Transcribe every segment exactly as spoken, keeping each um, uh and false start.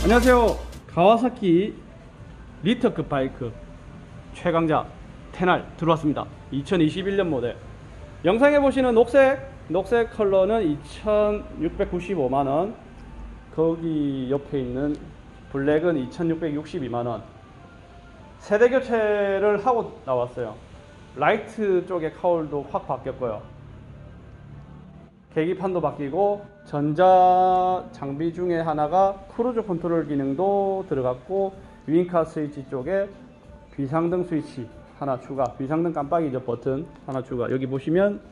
안녕하세요. 가와사키 리터급 바이크 최강자 테날 들어왔습니다. 이천이십일 년 모델. 영상에 보시는 녹색 녹색 컬러는 이천육백구십오만 원, 거기 옆에 있는 블랙은 이천육백육십이만 원. 세대 교체를 하고 나왔어요. 라이트 쪽의 카울도 확 바뀌었고요. 계기판도 바뀌고, 전자 장비 중에 하나가 크루즈 컨트롤 기능도 들어갔고, 윙카 스위치 쪽에 비상등 스위치 하나 추가, 비상등 깜빡이죠, 버튼 하나 추가. 여기 보시면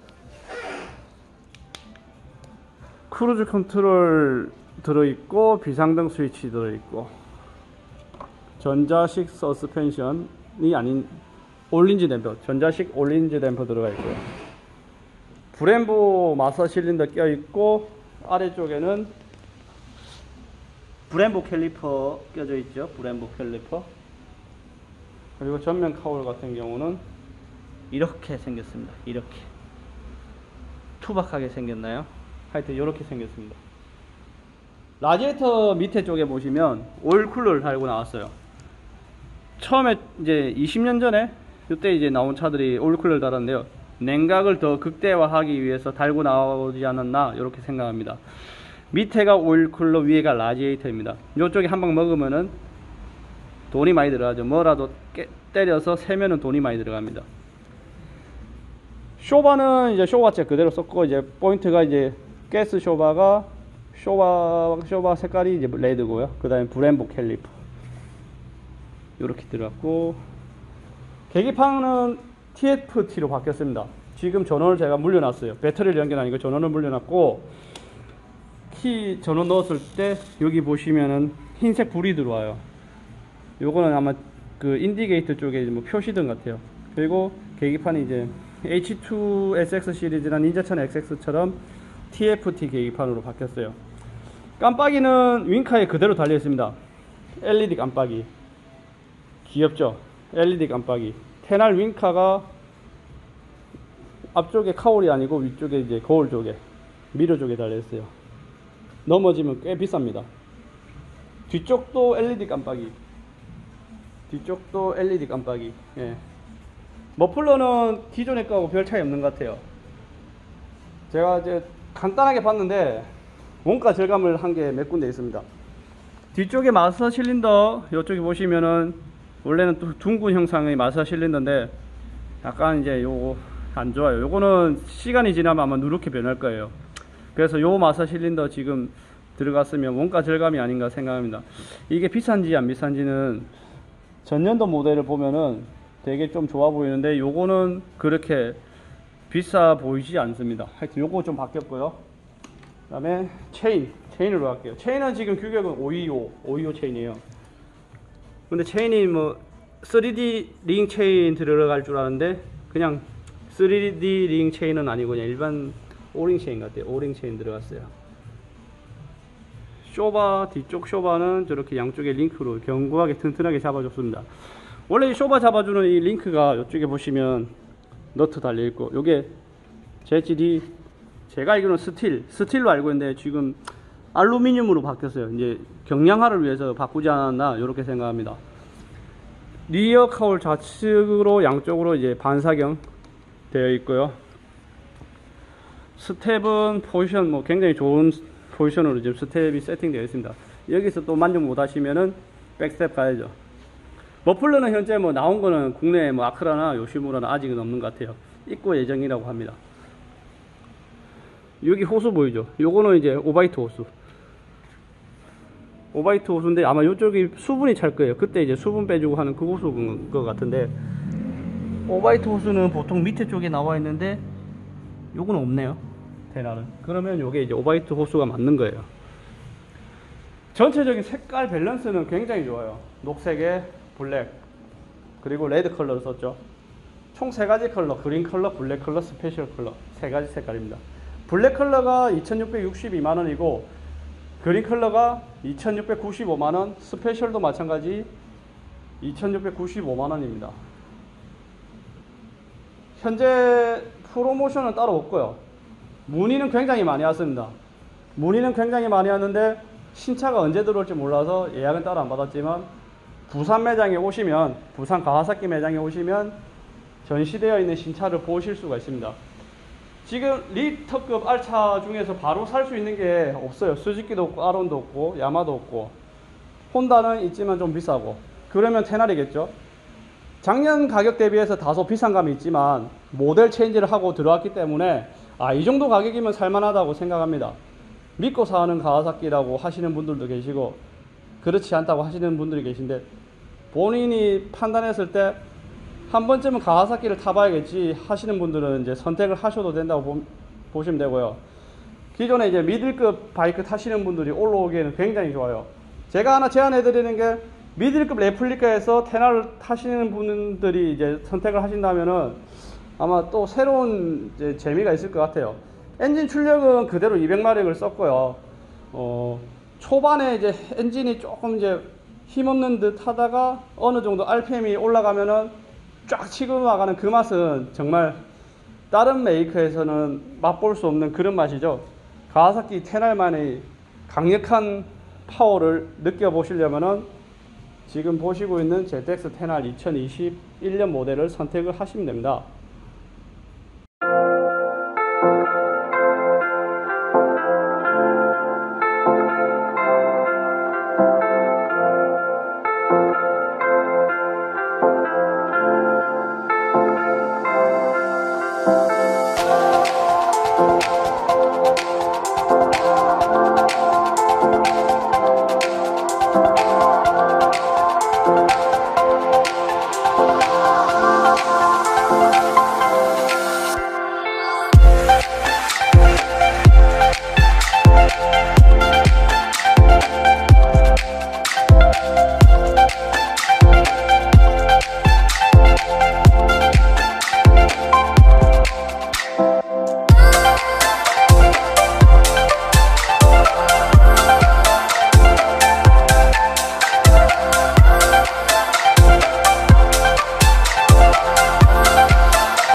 크루즈 컨트롤 들어있고, 비상등 스위치 들어있고, 전자식 서스펜션이 아닌 올린지 댐퍼, 전자식 올린지 댐퍼 들어가 있고요. 브렘보 마서 실린더 껴있고, 아래쪽에는 브렘보 캘리퍼 껴져 있죠. 브렘보 캘리퍼. 그리고 전면 카울 같은 경우는 이렇게 생겼습니다. 이렇게 투박하게 생겼나요? 하여튼 이렇게 생겼습니다. 라디에이터 밑에 쪽에 보시면 오일 쿨러를 달고 나왔어요. 처음에 이제 이십 년 전에 이때 이제 나온 차들이 오일 쿨러를 달았는데요, 냉각을 더 극대화하기 위해서 달고 나오지 않았나 이렇게 생각합니다. 밑에가 오일 쿨러, 위에가 라디에이터입니다. 이쪽에 한 방 먹으면은 돈이 많이 들어가죠. 뭐라도 깨, 때려서 세면은 돈이 많이 들어갑니다. 쇼바는 이제 쇼바체 그대로 썼고, 이제 포인트가 이제 가스 쇼바가 쇼바 쇼바 색깔이 이제 레드고요. 그 다음에 브렘보 캘리퍼 이렇게 들어갔고, 계기판은 티에프티로 바뀌었습니다. 지금 전원을 제가 물려놨어요. 배터리를 연결하니까 전원을 물려놨고, 키 전원 넣었을 때 여기 보시면은 흰색 불이 들어와요. 요거는 아마 그 인디게이터 쪽에 뭐 표시등 같아요. 그리고 계기판이 이제 에이치 투 에스엑스 시리즈나 닌자천 엑스엑스처럼 티에프티 계기판으로 바뀌었어요. 깜빡이는 윙카에 그대로 달려있습니다. 엘이디 깜빡이 귀엽죠? 엘이디 깜빡이. 테날 윙카가 앞쪽에 카울이 아니고 위쪽에 이제 거울 쪽에, 미러 쪽에 달려있어요. 넘어지면 꽤 비쌉니다. 뒤쪽도 엘이디 깜빡이, 뒤쪽도 엘이디 깜빡이. 예. 머플러는 기존에 거하고 별 차이 없는 것 같아요. 제가 이제 간단하게 봤는데 원가 절감을 한 게 몇 군데 있습니다. 뒤쪽에 마스터 실린더, 이쪽에 보시면은 원래는 또 둥근 형상의 마스터 실린더인데 약간 이제 요거 안 좋아요. 요거는 시간이 지나면 아마 누렇게 변할 거예요. 그래서 요 마스터 실린더 지금 들어갔으면 원가 절감이 아닌가 생각합니다. 이게 비싼지 안 비싼지는 전년도 모델을 보면은 되게 좀 좋아 보이는데, 요거는 그렇게 비싸 보이지 않습니다. 하여튼 요거 좀 바뀌었고요. 그 다음에 체인, 체인으로 갈게요. 체인은 지금 규격은 오이십오, 오이십오 체인이에요. 근데 체인이 뭐 쓰리디 링 체인 들어갈 줄 아는데 그냥 쓰리디 링 체인은 아니고 그냥 일반 오링 체인 같아요. 오링 체인 들어갔어요. 쇼바, 뒤쪽 쇼바는 저렇게 양쪽에 링크로 견고하게 튼튼하게 잡아줬습니다. 원래 이 쇼바 잡아주는 이 링크가 이쪽에 보시면 너트 달려있고, 요게 재질이 제가 알기로는 스틸, 스틸로 알고 있는데 지금 알루미늄으로 바뀌었어요. 이제 경량화를 위해서 바꾸지 않았나 이렇게 생각합니다. 리어 카울 좌측으로 양쪽으로 이제 반사경 되어 있고요. 스텝은 포지션 뭐 굉장히 좋은 포지션으로 지금 스텝이 세팅되어 있습니다. 여기서 또 만족 못 하시면은 백스텝 가야죠. 머플러는 현재 뭐 나온 거는 국내에 뭐 아크라나 요시무라나 아직은 없는 것 같아요. 입고 예정이라고 합니다. 여기 호수 보이죠? 요거는 이제 오바이트 호수. 오바이트 호수인데 아마 이쪽이 수분이 찰 거예요. 그때 이제 수분 빼주고 하는 그 호수인 것 같은데, 오바이트 호수는 보통 밑에 쪽에 나와 있는데 요거는 없네요, 테날은. 그러면 요게 이제 오바이트 호수가 맞는 거예요. 전체적인 색깔 밸런스는 굉장히 좋아요. 녹색에 블랙, 그리고 레드 컬러를 썼죠. 총 세 가지 컬러, 그린 컬러, 블랙 컬러, 스페셜 컬러, 세 가지 색깔입니다. 블랙 컬러가 이천육백육십이만 원이고 그린 컬러가 이천육백구십오만 원, 스페셜도 마찬가지 이천육백구십오만 원입니다. 현재 프로모션은 따로 없고요. 문의는 굉장히 많이 왔습니다. 문의는 굉장히 많이 왔는데 신차가 언제 들어올지 몰라서 예약은 따로 안 받았지만 부산 매장에 오시면, 부산 가와사키 매장에 오시면 전시되어 있는 신차를 보실 수가 있습니다. 지금 리터급 R차 중에서 바로 살 수 있는 게 없어요. 스즈키도 없고 아론도 없고 야마도 없고, 혼다는 있지만 좀 비싸고, 그러면 테날이겠죠. 작년 가격 대비해서 다소 비싼 감이 있지만 모델 체인지를 하고 들어왔기 때문에 아, 이 정도 가격이면 살만하다고 생각합니다. 믿고 사는 가와사키라고 하시는 분들도 계시고 그렇지 않다고 하시는 분들이 계신데, 본인이 판단했을 때 한 번쯤은 가와사키를 타봐야겠지 하시는 분들은 이제 선택을 하셔도 된다고 보, 보시면 되고요. 기존에 이제 미들급 바이크 타시는 분들이 올라오기에는 굉장히 좋아요. 제가 하나 제안해 드리는 게, 미들급 레플리카에서 테나를 타시는 분들이 이제 선택을 하신다면은 아마 또 새로운 이제 재미가 있을 것 같아요. 엔진 출력은 그대로 이백 마력을 썼고요. 어, 초반에 이제 엔진이 조금 이제 힘없는 듯 하다가 어느 정도 알피엠이 올라가면은 쫙 치고 나가는 그 맛은 정말 다른 메이커에서는 맛볼 수 없는 그런 맛이죠. 가와사키 테날만의 강력한 파워를 느껴보시려면은 지금 보시고 있는 제트엑스 테날 이천이십일 년 모델을 선택을 하시면 됩니다.